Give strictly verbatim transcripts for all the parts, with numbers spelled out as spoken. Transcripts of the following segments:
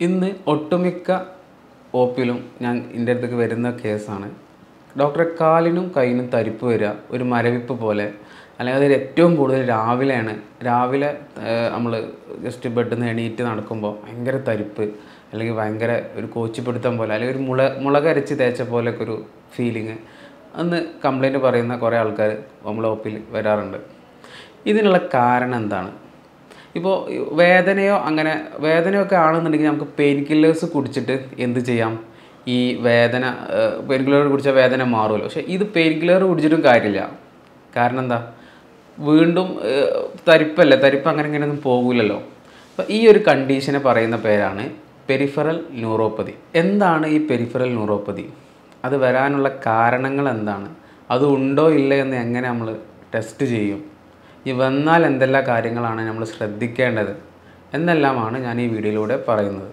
ഇന്ന് ഒട്ടുമിക്ക ഒപിയിലും ഞാൻ എൻ്റെ അടുത്തേക്ക് വരുന്ന കേസാണ്. ഡോക്ടറെ കാലിനും കൈയിനും തരിപ്പ് വരിക, ഒരു മരവിപ്പ് പോലെ, അല്ലെങ്കിൽ അതിൽ ഏറ്റവും കൂടുതൽ രാവിലെയാണ്. രാവിലെ നമ്മൾ ജസ്റ്റ് ബെഡിൽ നിന്ന് എണീറ്റ് നടക്കുമ്പോൾ ഭയങ്കര തരിപ്പ്, അല്ലെങ്കിൽ ഭയങ്കര ഒരു കോച്ചിപ്പിടുത്തം പോലെ, അല്ലെങ്കിൽ ഒരു മുള മുളകരച്ച് തേച്ച പോലെയൊക്കെ ഒരു ഫീലിങ് അന്ന് കംപ്ലൈൻറ്റ് പറയുന്ന കുറേ ആൾക്കാർ നമ്മൾ ഒപിയിൽ വരാറുണ്ട്. ഇതിനുള്ള കാരണം എന്താണ്? ഇപ്പോൾ വേദനയോ അങ്ങനെ വേദനയൊക്കെ ആണെന്നുണ്ടെങ്കിൽ നമുക്ക് പെയിൻ കില്ലേഴ്സ് കുടിച്ചിട്ട് എന്ത് ചെയ്യാം? ഈ വേദന പെയിൻ കില്ലർ കുടിച്ചാൽ വേദന മാറുമല്ലോ. പക്ഷേ ഇത് പെയിൻ കില്ലർ കുടിച്ചിട്ടും കാര്യമില്ല. കാരണം എന്താ? വീണ്ടും തരിപ്പല്ലേ, തരിപ്പ് അങ്ങനെ ഇങ്ങനെയൊന്നും പോകില്ലല്ലോ. അപ്പോൾ ഈ ഒരു കണ്ടീഷനെ പറയുന്ന പേരാണ് പെരിഫറൽ ന്യൂറോപ്പതി. എന്താണ് ഈ പെരിഫറൽ ന്യൂറോപ്പതി? അത് വരാനുള്ള കാരണങ്ങൾ എന്താണ്? അത് ഉണ്ടോ ഇല്ല എന്ന് എങ്ങനെ നമ്മൾ ടെസ്റ്റ് ചെയ്യും? ഈ വന്നാൽ എന്തെല്ലാം കാര്യങ്ങളാണ് നമ്മൾ ശ്രദ്ധിക്കേണ്ടത് എന്നെല്ലാമാണ് ഞാൻ ഈ വീഡിയോയിലൂടെ പറയുന്നത്.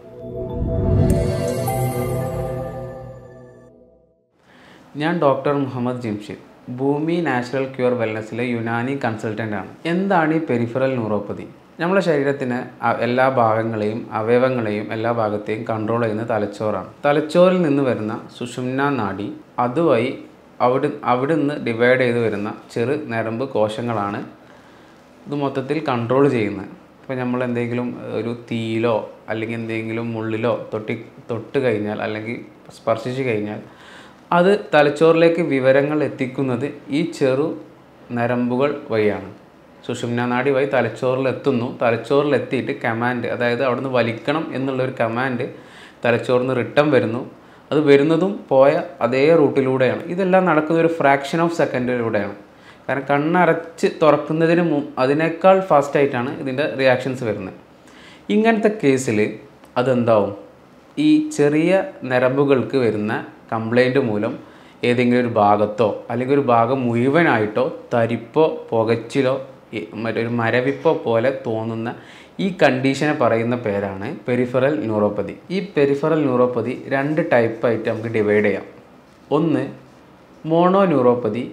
ഞാൻ doctor Muhammad Jimshid, Bhoomi natural cure വെൽനസ്സിലെ യുനാനി കൺസൾട്ടൻ്റ് ആണ്. എന്താണ് ഈ പെരിഫറൽ ന്യൂറോപ്പതി? നമ്മുടെ ശരീരത്തിന് എല്ലാ ഭാഗങ്ങളെയും അവയവങ്ങളെയും എല്ലാ ഭാഗത്തെയും കൺട്രോൾ ചെയ്യുന്ന തലച്ചോറാണ്. തലച്ചോറിൽ നിന്ന് വരുന്ന സുഷുമ്നാ നാഡി അതുവഴി അവിടെ അവിടെ നിന്ന് ഡിവൈഡ് ചെയ്ത് വരുന്ന ചെറു ഞരമ്പ് കോശങ്ങളാണ് ഇത് മൊത്തത്തിൽ കൺട്രോൾ ചെയ്യുന്നത്. ഇപ്പോൾ നമ്മൾ എന്തെങ്കിലും ഒരു തീയിലോ അല്ലെങ്കിൽ എന്തെങ്കിലും മുള്ളിലോ തൊട്ടി തൊട്ട് കഴിഞ്ഞാൽ അല്ലെങ്കിൽ സ്പർശിച്ച് കഴിഞ്ഞാൽ അത് തലച്ചോറിലേക്ക് വിവരങ്ങൾ എത്തിക്കുന്നത് ഈ ചെറു ഞരമ്പുകൾ വഴിയാണ്. സുഷുമ്നാ നാഡി വഴി തലച്ചോറിലെത്തുന്നു. തലച്ചോറിലെത്തിയിട്ട് കമാൻഡ്, അതായത് അവിടുന്ന് വലിക്കണം എന്നുള്ളൊരു കമാൻഡ് തലച്ചോറിൽ നിന്ന് റിട്ടേൺ വരുന്നു. അത് വരുന്നതും പോയ അതേ റൂട്ടിലൂടെയാണ്. ഇതെല്ലാം നടക്കുന്ന ഒരു ഫ്രാക്ഷൻ ഓഫ് സെക്കൻഡിലൂടെയാണ്. കാരണം കണ്ണടച്ച് തുറക്കുന്നതിന് മു അതിനേക്കാൾ ഫാസ്റ്റായിട്ടാണ് ഇതിൻ്റെ റിയാക്ഷൻസ് വരുന്നത്. ഇങ്ങനത്തെ കേസിൽ അതെന്താവും? ഈ ചെറിയ ഞരമ്പുകൾക്ക് വരുന്ന കംപ്ലൈൻറ്റ് മൂലം ഏതെങ്കിലും ഒരു ഭാഗത്തോ അല്ലെങ്കിൽ ഒരു ഭാഗം മുഴുവനായിട്ടോ തരിപ്പോ പുകച്ചിലോ മറ്റൊരു മരവിപ്പോ പോലെ തോന്നുന്ന ഈ കണ്ടീഷനെ പറയുന്ന പേരാണ് പെരിഫറൽ ന്യൂറോപ്പതി. ഈ പെരിഫറൽ ന്യൂറോപ്പതി രണ്ട് ടൈപ്പായിട്ട് നമുക്ക് ഡിവൈഡ് ചെയ്യാം. ഒന്ന് മോണോ ന്യൂറോപ്പതി,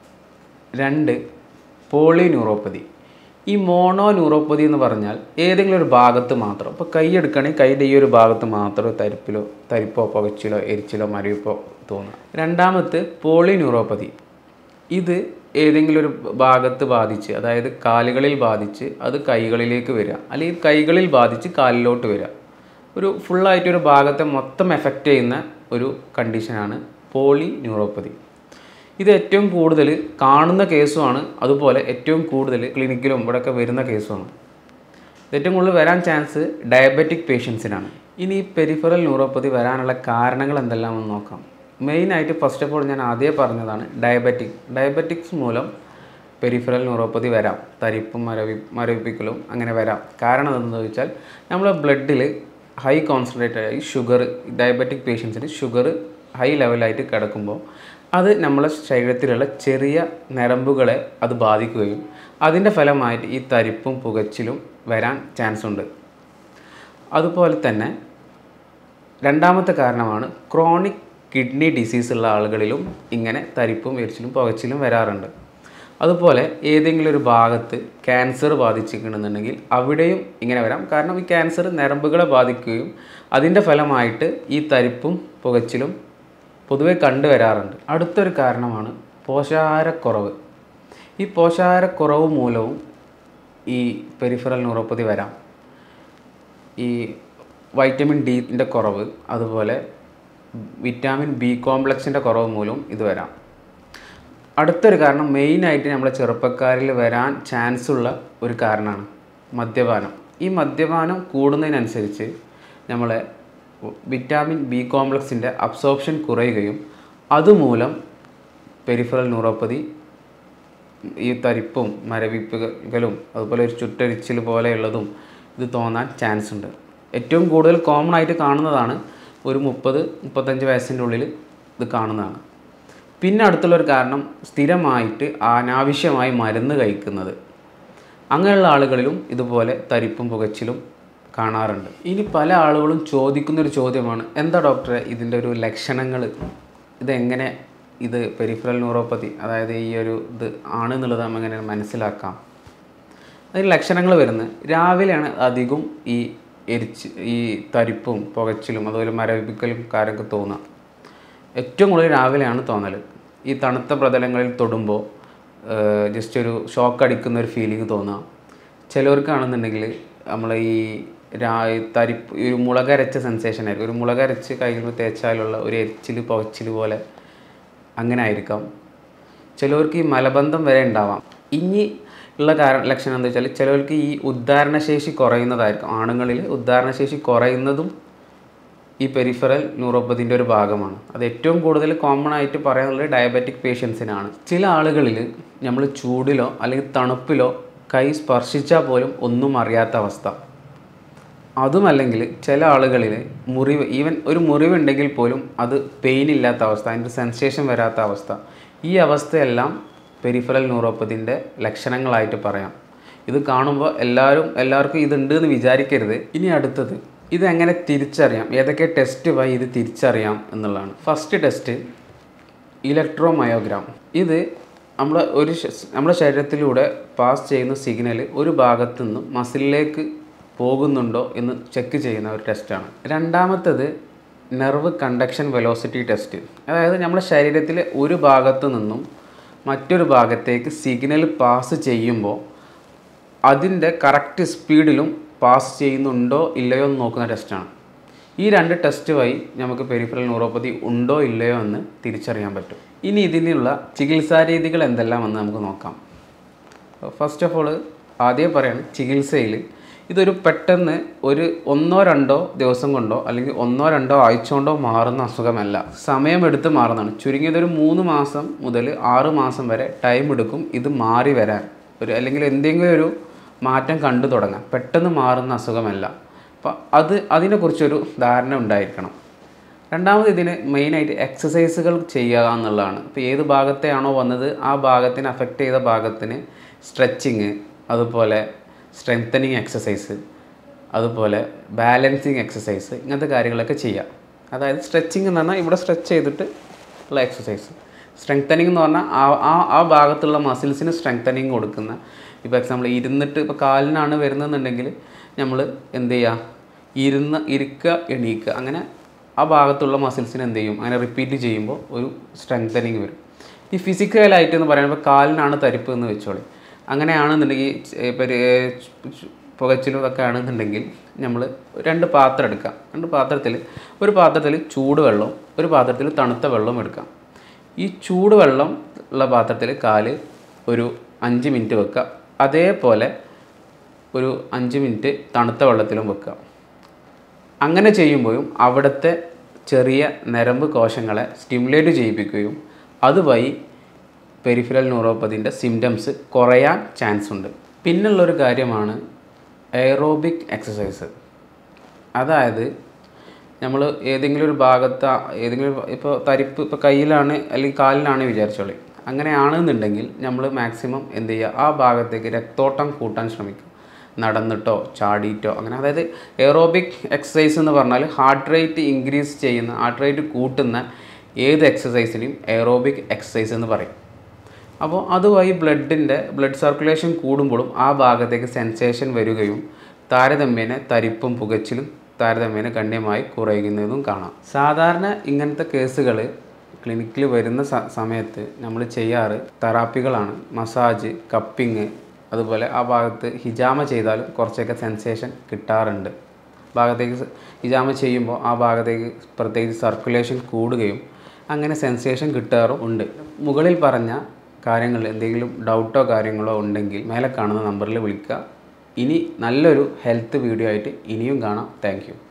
രണ്ട് പോളി ന്യൂറോപ്പതി. ഈ മോണോ ന്യൂറോപ്പതി എന്ന് പറഞ്ഞാൽ ഏതെങ്കിലും ഒരു ഭാഗത്ത് മാത്രം, ഇപ്പോൾ കൈ എടുക്കുകയാണെങ്കിൽ കൈയുടെ ഈ ഒരു ഭാഗത്ത് മാത്രം തരിപ്പിലോ തരിപ്പോ പുകച്ചിലോ എരിച്ചിലോ മരവിപ്പോ തോന്നുക. രണ്ടാമത്തെ പോളി ന്യൂറോപ്പതി. ഇത് ഏതെങ്കിലും ഒരു ഭാഗത്ത് ബാധിച്ച്, അതായത് കാലുകളിൽ ബാധിച്ച് അത് കൈകളിലേക്ക് വരിക, അല്ലെങ്കിൽ കൈകളിൽ ബാധിച്ച് കാലിലോട്ട് വരിക. ഒരു ഫുള്ളായിട്ടൊരു ഭാഗത്തെ മൊത്തം എഫക്റ്റ് ചെയ്യുന്ന ഒരു കണ്ടീഷനാണ് പോളി ന്യൂറോപ്പതി. ഇത് ഏറ്റവും കൂടുതൽ കാണുന്ന കേസുമാണ്, അതുപോലെ ഏറ്റവും കൂടുതൽ ക്ലിനിക്കിലും ഇവിടെയൊക്കെ വരുന്ന കേസുമാണ്. ഏറ്റവും കൂടുതൽ വരാൻ ചാൻസ് ഡയബറ്റിക് പേഷ്യൻസിനാണ്. ഇനി ഈ പെരിഫറൽ ന്യൂറോപ്പതി വരാനുള്ള കാരണങ്ങൾ എന്തെല്ലാമെന്ന് നോക്കാം. മെയിനായിട്ട് ഫസ്റ്റ് ഓഫ് ഓൾ ഞാൻ ആദ്യമേ പറഞ്ഞതാണ് ഡയബറ്റിക്. ഡയബറ്റിക്സ് മൂലം പെരിഫറൽ ന്യൂറോപ്പതി വരാം. തരിപ്പും മരവി മരവിപ്പിക്കലും അങ്ങനെ വരാം. കാരണം എന്താണെന്ന് ചോദിച്ചാൽ നമ്മളെ ബ്ലഡിൽ ഹൈ കോൺസെൻട്രേറ്റഡ് ആയി ഷുഗർ, ഡയബറ്റിക് പേഷ്യൻസിന് ഷുഗർ ഹൈ ലെവലായിട്ട് കിടക്കുമ്പോൾ അത് നമ്മളെ ശരീരത്തിലുള്ള ചെറിയ ഞരമ്പുകളെ അത് ബാധിക്കുകയും അതിൻ്റെ ഫലമായിട്ട് ഈ തരിപ്പും പുകച്ചിലും വരാൻ ചാൻസ് ഉണ്ട്. അതുപോലെ തന്നെ രണ്ടാമത്തെ കാരണമാണ് ക്രോണിക് കിഡ്നി ഡിസീസ് ഉള്ള ആളുകളിലും ഇങ്ങനെ തരിപ്പും എരിച്ചിലും പുകച്ചിലും വരാറുണ്ട്. അതുപോലെ ഏതെങ്കിലും ഒരു ഭാഗത്ത് ക്യാൻസർ ബാധിച്ചിരിക്കണമെന്നുണ്ടെങ്കിൽ അവിടെയും ഇങ്ങനെ വരാം. കാരണം ഈ ക്യാൻസർ ഞരമ്പുകളെ ബാധിക്കുകയും അതിൻ്റെ ഫലമായിട്ട് ഈ തരിപ്പും പുകച്ചിലും പൊതുവെ കണ്ടുവരാറുണ്ട്. അടുത്തൊരു കാരണമാണ് പോഷകാഹാരക്കുറവ്. ഈ പോഷകാഹാരക്കുറവ് മൂലവും ഈ പെരിഫറൽ ന്യൂറോപ്പതി വരാം. ഈ വൈറ്റമിൻ ഡിൻ്റെ കുറവ്, അതുപോലെ വിറ്റാമിൻ ബി കോംപ്ലക്സിൻ്റെ കുറവ് മൂലവും ഇത് വരാം. അടുത്തൊരു കാരണം മെയിനായിട്ട് നമ്മളെ ചെറുപ്പക്കാരിൽ വരാൻ ചാൻസ് ഉള്ള ഒരു കാരണമാണ് മദ്യപാനം. ഈ മദ്യപാനം കൂടുന്നതിനനുസരിച്ച് നമ്മളെ വിറ്റാമിൻ ബി കോംപ്ലക്സിൻ്റെ അബ്സോർപ്ഷൻ കുറയുകയും അതുമൂലം പെരിഫറൽ ന്യൂറോപ്പതി, ഈ തരിപ്പും മരവിപ്പുകളും അതുപോലെ ഒരു ചുറ്റരിച്ചിൽ പോലെയുള്ളതും ഇത് തോന്നാൻ ചാൻസ് ഉണ്ട്. ഏറ്റവും കൂടുതൽ കോമൺ ആയിട്ട് കാണുന്നതാണ് ഒരു മുപ്പത് മുപ്പത്തഞ്ച് വയസ്സിൻ്റെ ഉള്ളിൽ ഇത് കാണുന്നതാണ്. പിന്നെ അടുത്തുള്ളൊരു കാരണം സ്ഥിരമായിട്ട് അനാവശ്യമായി മരുന്ന് കഴിക്കുന്നത്. അങ്ങനെയുള്ള ആളുകളിലും ഇതുപോലെ തരിപ്പും പുകച്ചിലും കാണാറുണ്ട്. ഇനി പല ആളുകളും ചോദിക്കുന്നൊരു ചോദ്യമാണ്, എന്താ ഡോക്ടറെ ഇതിൻ്റെ ഒരു ലക്ഷണങ്ങൾ, ഇതെങ്ങനെ ഇത് പെരിഫറൽ ന്യൂറോപ്പതി അതായത് ഈ ഒരു ഇത് ആണെന്നുള്ളത് നമ്മൾ എങ്ങനെ മനസ്സിലാക്കാം? അതിന് ലക്ഷണങ്ങൾ വരുന്നത് രാവിലെയാണ് അധികം ഈ എരിച്ച് ഈ തരിപ്പും പുകച്ചിലും അതുപോലെ മരവിപ്പിക്കലും കാര്യമൊക്കെ തോന്നുക. ഏറ്റവും കൂടുതൽ രാവിലെയാണ് തോന്നൽ. ഈ തണുത്ത പ്രതലങ്ങളിൽ തൊടുമ്പോൾ ജസ്റ്റ് ഒരു ഷോക്ക് അടിക്കുന്ന ഒരു ഫീലിംഗ് തോന്നുക. ചിലവർക്കാണെന്നുണ്ടെങ്കിൽ നമ്മൾ ഈ രാ തരിപ്പ് ഒരു മുളകരച്ച സെൻസേഷൻ ആയിരിക്കും. ഒരു മുളകരച്ച് കയ്യിൽ തേച്ചാലുള്ള ഒരു എരിച്ചിൽ പുകച്ചിൽ പോലെ അങ്ങനെ ആയിരിക്കാം. ചിലവർക്ക് ഈ മലബന്ധം വരെ ഉണ്ടാവാം. ഇനി ഉള്ള കാരണം ലക്ഷണം എന്താ വെച്ചാൽ ചിലവർക്ക് ഈ ഉദ്ധാരണശേഷി കുറയുന്നതായിരിക്കും. ആണുങ്ങളിൽ ഉദ്ധാരണശേഷി കുറയുന്നതും ഈ പെരിഫറൽ ന്യൂറോപ്പതിൻ്റെ ഒരു ഭാഗമാണ്. അത് ഏറ്റവും കൂടുതൽ കോമൺ ആയിട്ട് പറയാനുള്ളത് ഡയബറ്റിക് പേഷ്യൻസിനാണ്. ചില ആളുകളിൽ നമ്മൾ ചൂടിലോ അല്ലെങ്കിൽ തണുപ്പിലോ കൈ സ്പർശിച്ചാൽ പോലും ഒന്നും അറിയാത്ത അവസ്ഥ. അതുമല്ലെങ്കിൽ ചില ആളുകളിൽ മുറിവ്, ഈവൻ ഒരു മുറിവുണ്ടെങ്കിൽ പോലും അത് പെയിൻ ഇല്ലാത്ത അവസ്ഥ, അതിൻ്റെ സെൻസേഷൻ വരാത്ത അവസ്ഥ. ഈ അവസ്ഥയെല്ലാം പെരിഫറൽ ന്യൂറോപ്പതിൻ്റെ ലക്ഷണങ്ങളായിട്ട് പറയാം. ഇത് കാണുമ്പോൾ എല്ലാവരും എല്ലാവർക്കും ഇതുണ്ട് എന്ന് വിചാരിക്കരുത്. ഇനി അടുത്തത്, ഇതെങ്ങനെ തിരിച്ചറിയാം, ഏതൊക്കെ ടെസ്റ്റ് വഴി ഇത് തിരിച്ചറിയാം എന്നുള്ളതാണ്. First test electromyogram. ഇത് നമ്മൾ ഒരു നമ്മുടെ ശരീരത്തിലൂടെ പാസ് ചെയ്യുന്ന സിഗ്നൽ ഒരു ഭാഗത്തു നിന്നും മസിലിലേക്ക് പോകുന്നുണ്ടോ എന്ന് ചെക്ക് ചെയ്യുന്ന ഒരു ടെസ്റ്റാണ്. രണ്ടാമത്തേത് നെർവ് കണ്ടക്ഷൻ വെലോസിറ്റി ടെസ്റ്റ്. അതായത് നമ്മുടെ ശരീരത്തിലെ ഒരു ഭാഗത്തു നിന്നും മറ്റൊരു ഭാഗത്തേക്ക് സിഗ്നൽ പാസ് ചെയ്യുമ്പോൾ അതിൻ്റെ കറക്റ്റ് സ്പീഡിലും പാസ് ചെയ്യുന്നുണ്ടോ ഇല്ലയോ എന്ന് നോക്കുന്ന ടെസ്റ്റാണ്. ഈ രണ്ട് ടെസ്റ്റ് വഴി നമുക്ക് പെരിഫറൽ ന്യൂറോപ്പതി ഉണ്ടോ ഇല്ലയോ എന്ന് തിരിച്ചറിയാൻ പറ്റും. ഇനി ഇതിനുള്ള ചികിത്സാ രീതികൾ എന്തെല്ലാമെന്ന് നമുക്ക് നോക്കാം. ഫസ്റ്റ് ഓഫ് ഓൾ ആദ്യം പറയാണ്, ചികിത്സയിൽ ഇതൊരു പെട്ടെന്ന് ഒരു ഒന്നോ രണ്ടോ ദിവസം കൊണ്ടോ അല്ലെങ്കിൽ ഒന്നോ രണ്ടോ ആഴ്ച കൊണ്ടോ മാറുന്ന അസുഖമല്ല. സമയമെടുത്ത് മാറുന്നതാണ്. ചുരുങ്ങിയതൊരു മൂന്ന് മാസം മുതൽ ആറ് മാസം വരെ ടൈം എടുക്കും ഇത് മാറി വരാൻ. ഒരു അല്ലെങ്കിൽ എന്തെങ്കിലും ഒരു മാറ്റം കണ്ടു തുടങ്ങാം. പെട്ടെന്ന് മാറുന്ന അസുഖമല്ല. അപ്പോൾ അത് അതിനെക്കുറിച്ചൊരു ധാരണ ഉണ്ടായിരിക്കണം. രണ്ടാമത് ഇതിന് മെയിനായിട്ട് എക്സസൈസുകൾ ചെയ്യുക എന്നുള്ളതാണ്. ഇപ്പോൾ ഏത് ഭാഗത്തെയാണോ വന്നത് ആ ഭാഗത്തിന് അഫക്റ്റ് ചെയ്ത ഭാഗത്തിന് സ്ട്രെച്ചിങ്, അതുപോലെ സ്ട്രെങ്തനിങ് എക്സസൈസ്, അതുപോലെ ബാലൻസിങ് എക്സസൈസ്, ഇങ്ങനത്തെ കാര്യങ്ങളൊക്കെ ചെയ്യാം. അതായത് സ്ട്രെച്ചിങ് എന്ന് പറഞ്ഞാൽ ഇവിടെ സ്ട്രെച്ച് ചെയ്തിട്ട് ഉള്ള എക്സസൈസ്. സ്ട്രെങ്തനിങ് എന്ന് പറഞ്ഞാൽ ആ ആ ആ ഭാഗത്തുള്ള മസിൽസിന് സ്ട്രെങ്തനിങ് കൊടുക്കുന്ന. ഇപ്പോൾ എക്സാമ്പിൾ ഇരുന്നിട്ട് ഇപ്പോൾ കാലിനാണ് വരുന്നതെന്നുണ്ടെങ്കിൽ നമ്മൾ എന്ത് ചെയ്യുക, ഇരുന്ന് ഇരിക്കുക എണീക്കുക, അങ്ങനെ ആ ഭാഗത്തുള്ള മസിൽസിന് എന്ത് ചെയ്യും, അങ്ങനെ റിപ്പീറ്റ് ചെയ്യുമ്പോൾ ഒരു സ്ട്രെങ്തനിങ് വരും. ഈ ഫിസിക്കലായിട്ട് എന്ന് പറയുമ്പോൾ കാലിനാണ് തരിപ്പ് എന്ന് വെച്ചോളി. അങ്ങനെയാണെന്നുണ്ടെങ്കിൽ ഇപ്പോൾ പുകച്ചിലും ഒക്കെ ആണെന്നുണ്ടെങ്കിൽ നമ്മൾ രണ്ട് പാത്രം എടുക്കാം. രണ്ട് പാത്രത്തിൽ ഒരു പാത്രത്തിൽ ചൂടുവെള്ളവും ഒരു പാത്രത്തിൽ തണുത്ത വെള്ളവും എടുക്കാം. ഈ ചൂടുവെള്ളം ഉള്ള പാത്രത്തിൽ കാല് ഒരു അഞ്ച് മിനിറ്റ് വെക്കുക. അതേപോലെ ഒരു അഞ്ച് മിനിറ്റ് തണുത്ത വെള്ളത്തിലും വെക്കുക. അങ്ങനെ ചെയ്യുമ്പോഴും അവിടുത്തെ ചെറിയ നരമ്പ് കോശങ്ങളെ സ്റ്റിമുലേറ്റ് ചെയ്യിപ്പിക്കുകയും അതുവഴി പെരിഫറൽ ന്യൂറോപ്പതിൻ്റെ സിംറ്റംസ് കുറയാൻ ചാൻസ് ഉണ്ട്. പിന്നുള്ളൊരു കാര്യമാണ് എയറോബിക് എക്സസൈസ്. അതായത് നമ്മൾ ഏതെങ്കിലും ഒരു ഭാഗത്ത് ഏതെങ്കിലും ഇപ്പോൾ തരിപ്പ് ഇപ്പോൾ കയ്യിലാണ് അല്ലെങ്കിൽ കാലിലാണ് വിചാരിച്ചോളി. അങ്ങനെയാണെന്നുണ്ടെങ്കിൽ നമ്മൾ മാക്സിമം എന്ത് ചെയ്യുക, ആ ഭാഗത്തേക്ക് രക്തോട്ടം കൂട്ടാൻ ശ്രമിക്കുക. നടന്നിട്ടോ ചാടിയിട്ടോ അങ്ങനെ. അതായത് എയറോബിക് എക്സസൈസ് എന്ന് പറഞ്ഞാൽ ഹാർട്ട് റേറ്റ് ഇൻക്രീസ് ചെയ്യുന്ന, ഹാർട്ട് റേറ്റ് കൂട്ടുന്ന ഏത് എക്സസൈസിനെയും എയറോബിക് എക്സസൈസ് എന്ന് പറയും. അപ്പോൾ അതുവഴി ബ്ലഡിൻ്റെ ബ്ലഡ് സർക്കുലേഷൻ കൂടുമ്പോഴും ആ ഭാഗത്തേക്ക് സെൻസേഷൻ വരികയും താരതമ്യേന തരിപ്പും പുകച്ചിലും താരതമ്യേന ഗണ്യമായി കുറയുന്നതും കാണാം. സാധാരണ ഇങ്ങനത്തെ കേസുകൾ ക്ലിനിക്കിൽ വരുന്ന സമയത്ത് നമ്മൾ ചെയ്യാറ് തെറാപ്പികളാണ്. മസാജ്, കപ്പിങ്, അതുപോലെ ആ ഭാഗത്ത് ഹിജാമ ചെയ്താലും കുറച്ചൊക്കെ സെൻസേഷൻ കിട്ടാറുണ്ട്. ഭാഗത്തേക്ക് ഹിജാമ ചെയ്യുമ്പോൾ ആ ഭാഗത്തേക്ക് പ്രത്യേകിച്ച് സർക്കുലേഷൻ കൂടുകയും അങ്ങനെ സെൻസേഷൻ കിട്ടാറും ഉണ്ട്. മുകളിൽ പറഞ്ഞ കാര്യങ്ങൾ എന്തെങ്കിലും ഡൗട്ടോ കാര്യങ്ങളോ ഉണ്ടെങ്കിൽ മേലെ കാണുന്ന നമ്പറിൽ വിളിക്കുക. ഇനി നല്ലൊരു ഹെൽത്ത് വീഡിയോ ആയിട്ട് ഇനിയും കാണാം. Thank U.